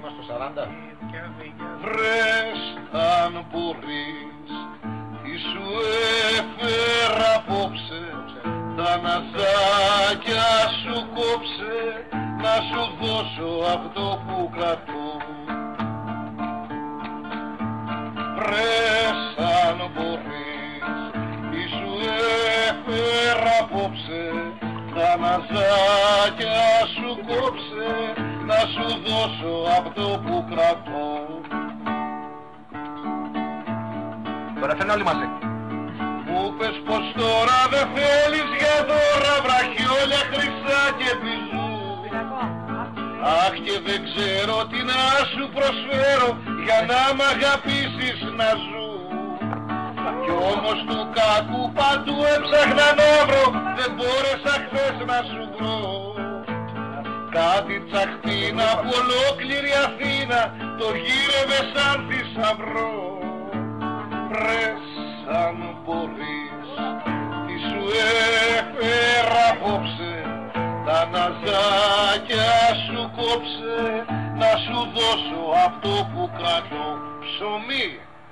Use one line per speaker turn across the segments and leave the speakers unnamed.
είμαστε στο 40.
Βρες αν μπορείς, τι σου έφερα απόψε, τα ναζάκια σου κόψε, να σου δώσω αυτό που κρατώ. Βρες αν μπορείς, τι σου έφερα απόψε, τα ναζάκια σου κόψε, να σου δώσω αυτό που κρατώ.
Τώρα θέλουν όλοι μαζί.
Μου πες πως τώρα δεν θέλεις για δώρα, βραχιόλια, χρυσά και μπιζού. Αχ, και δεν ξέρω τι να σου προσφέρω για να μ' αγαπήσεις να ζω. Κι όμως του κακού παντού έψαχνα να βρω, δεν μπόρεσα χθες να σου βρω. Κάτι τσαχτίνα από ολόκληρη Αθήνα το γύρευε σαν θησαυρό. Βρες αν μπορείς, τι σου έφερα απόψε, τα ναζάκια σου κόψε, να σου δώσω αυτό που κρατώ. Ψωμί.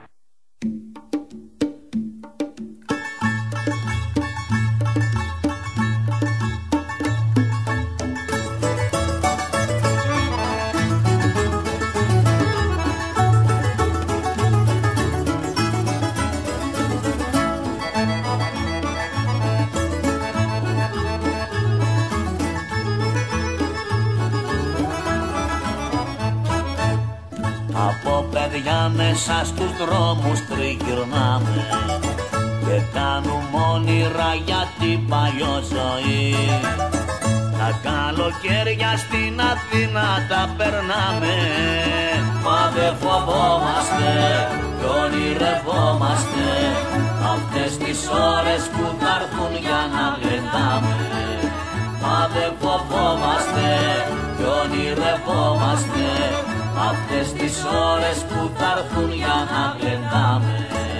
Από παιδιά μέσα στους δρόμους τριγυρνάμε και κάνουμε όνειρα για την παλιό ζωή. Τα καλοκαίρια στην Αθήνα τα περνάμε, μα δεν φοβόμαστε κι ονειρευόμαστε αυτές τις ώρες που θα έρθουν για να γλεντάμε. Μα δεν φοβόμαστε κι ονειρευόμαστε αυτές τις ώρες που θα έρθουν για να γλεντάμε.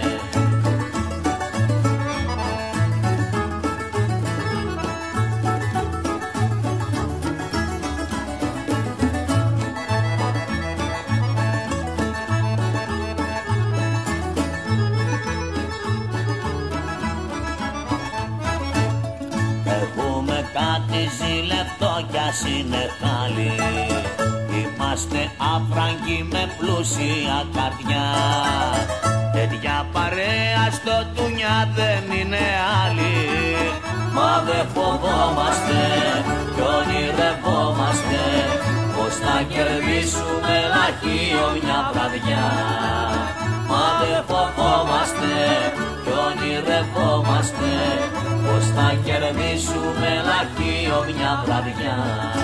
Έχουμε κάτι ζηλευτό κι ας είναι χάλι, είμαστε άφραγκοι με πλούσια καρδιά. Τέτοια παρέα στο Τούνια δεν είναι άλλη. Μα δεν φοβόμαστε κι ονειρευόμαστε πως θα κερδίσουμε λαχείο μια βραδιά. Μα δεν φοβόμαστε κι ονειρευόμαστε πως θα κερδίσουμε λαχείο μια βραδιά.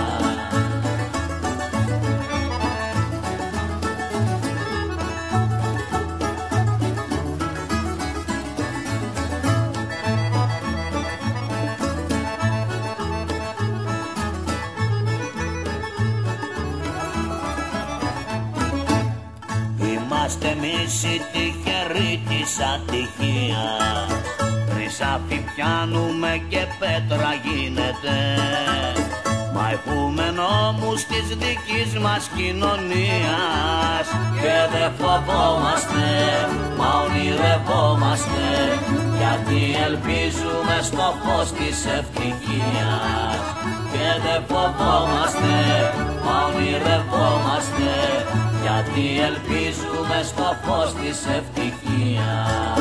Είμαστε εμείς οι τυχεροί της ατυχίας, χρυσάφι πιάνουμε και πέτρα γίνεται. Μα έχουμε νόμους της δικής μας κοινωνίας και δεν φοβόμαστε, μα ονειρευόμαστε, γιατί ελπίζουμε στο φως της ευτυχίας. Και δεν φοβόμαστε, μα ονειρευόμαστε, γιατί ελπίζουμε στο φως της ευτυχίας.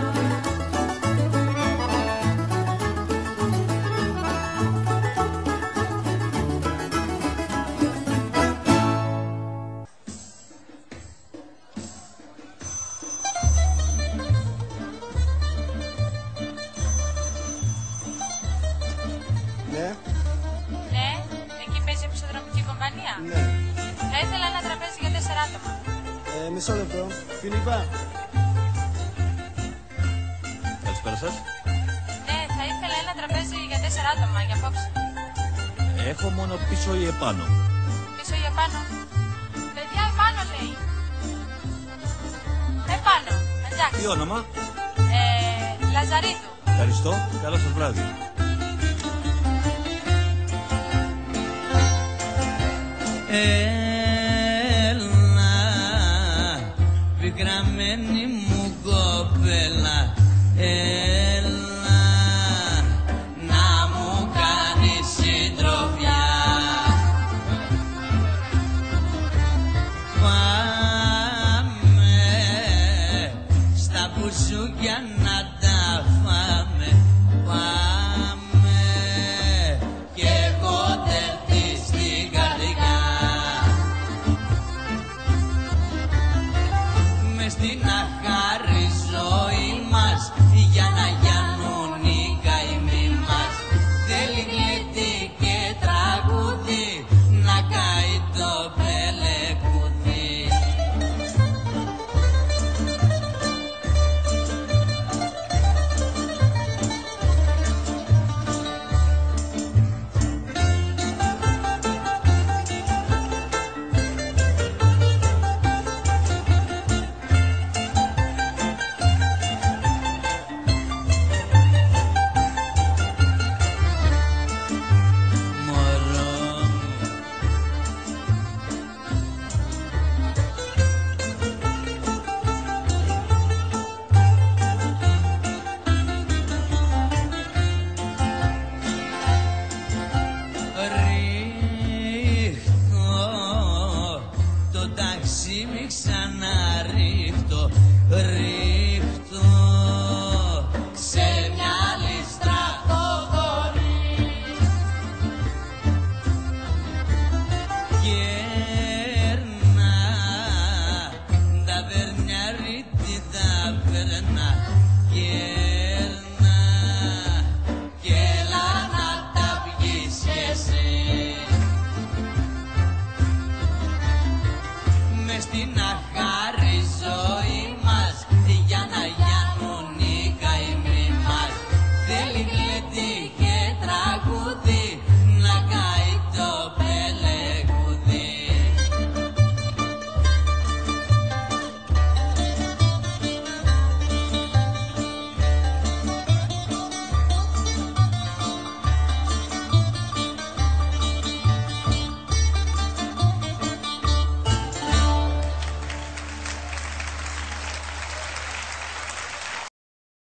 Ναι.
Ναι, εκεί παίζει επιστοδρομική κομπανία.
Ναι.
Θα ήθελα ένα τραπέζι για 4 άτομα.
Μισό λεπτό. Φιλίππα.
Καλησπέρα σας.
Ναι, θα ήθελα ένα τραπέζι για 4 άτομα για απόψε.
Έχω μόνο πίσω ή επάνω.
Πίσω ή επάνω. Παιδιά, επάνω λέει. Επάνω. Εντάξει.
Τι όνομα?
Λαζαρίδου.
Ευχαριστώ. Καλό σας βράδυ.
ψήμι ξαναρίχτω, ρίχτω σε μια λίστρα χωδωρή. Κέρνα τα βερνιάρι την ταβέρνα, κέρνα κι έλα να τα βγεις κι εσύ. Μες στην αχ